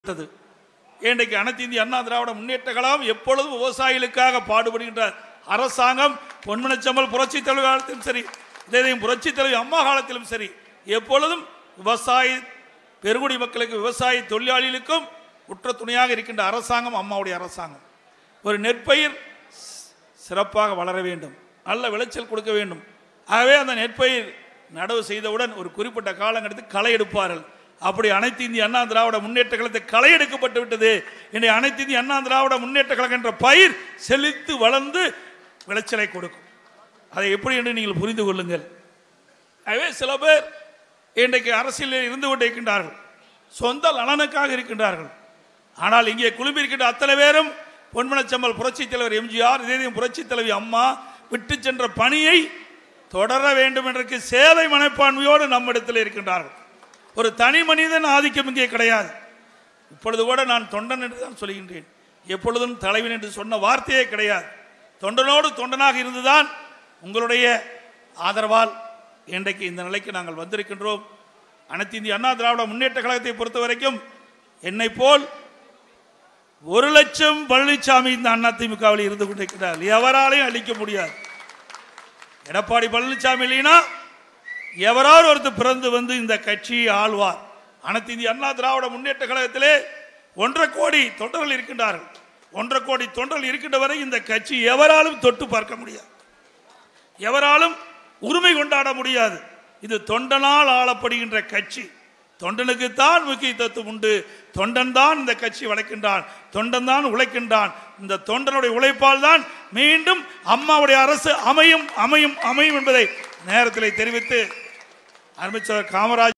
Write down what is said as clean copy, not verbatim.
இன்றைக்கு அனைத்து இந்திய அண்ணா திராவிட முன்னேற்ற கழகம் எப்பொழுதும் விவசாயிகளுக்காக பாடுபடுகின்ற அரசாங்கம். பொன்மனச்செம்மல் புரட்சி தலைவர் காலத்திலும் சரி, இதையும் புரட்சி தலைவர் அம்மா காலத்திலும் சரி, எப்பொழுதும் விவசாய பெருங்குடி மக்களுக்கு, விவசாய தொழிலாளிகளுக்கும் உற்ற துணையாக இருக்கின்ற அரசாங்கம் அம்மாவுடைய அரசாங்கம். ஒரு நெற்பயிர் சிறப்பாக வளர வேண்டும், நல்ல விளைச்சல் கொடுக்க வேண்டும். ஆகவே அந்த நெற்பயிர் நடவு செய்தவுடன் ஒரு குறிப்பிட்ட காலங்கட்டத்தில் களை எடுப்பார்கள். அப்படி அனைத்து இந்திய அண்ணா திராவிட முன்னேற்ற கழகத்தை களை எடுக்கப்பட்டு விட்டது. இன்றைய அனைத்து இந்திய அண்ணா திராவிட முன்னேற்ற கழகம் என்ற பயிர் செழித்து வளர்ந்து விளைச்சலை கொடுக்கும். அதை எப்படி என்று நீங்கள் புரிந்து கொள்ளுங்கள். ஆகவே சில பேர் இன்றைக்கு அரசியலில் இருந்து கொண்டிருக்கின்றார்கள், சொந்த நலனுக்காக இருக்கின்றார்கள். ஆனால் இங்கே குழும்பியிருக்கின்ற அத்தனை பேரும் பொன்மனச்செம்மல் புரட்சி தலைவர் எம்ஜிஆர், இதேதையும் புரட்சி தலைவி அம்மா விட்டு சென்ற பணியை தொடர வேண்டும் என்ற சேவை மனப்பான்மையோடு நம்மிடத்தில் இருக்கின்றார்கள். ஒரு தனி மனிதன் ஆதிக்கம் இங்கே கிடையாது. இப்பொழுது கூட நான் தொண்டன் என்று தான் சொல்கின்றேன், எப்பொழுதும் தலைவன் என்று சொன்ன வார்த்தையே கிடையாது. தொண்டனோடு தொண்டனாக இருந்துதான் உங்களுடைய ஆதரவால் இன்றைக்கு இந்த நிலைக்கு நாங்கள் வந்திருக்கின்றோம். அனைத்து இந்திய அண்ணா திராவிட முன்னேற்ற கழகத்தை பொறுத்த வரைக்கும் என்னை போல் 1,00,000 பழனிசாமி இந்த அதிமுகவில் இருந்து கொண்டிருக்கிறார். எவராலையும் அழிக்க முடியாது. எடப்பாடி பழனிசாமி இல்லைனா எவரால் ஒருத்தர் பிறந்து வந்து இந்த கட்சியை ஆழ்வார். அனைத்து இந்திய அண்ணா திராவிட முன்னேற்ற கழகத்திலே 1.5 கோடி தொண்டர்கள் இருக்கின்றார்கள். 1.5 கோடி தொண்டர்கள் இருக்கின்ற வரை இந்த கட்சி எவராலும் தொட்டு பார்க்க முடியாது, எவராலும் உரிமை கொண்டாட முடியாது. இது தொண்டனால் ஆளப்படுகின்ற கட்சி. தொண்டனுக்குத்தான் முக்கியத்துவம் உண்டு. தொண்டன் தான் இந்த கட்சி வளைக்கின்றான், தொண்டன் தான் உழைக்கின்றான். இந்த தொண்டனுடைய உழைப்பால் தான் மீண்டும் அம்மாவுடைய அரசு அமையும் அமையும் அமையும் என்பதை நேரத்தில் தெரிவித்து, அமைச்சர் காமராஜ்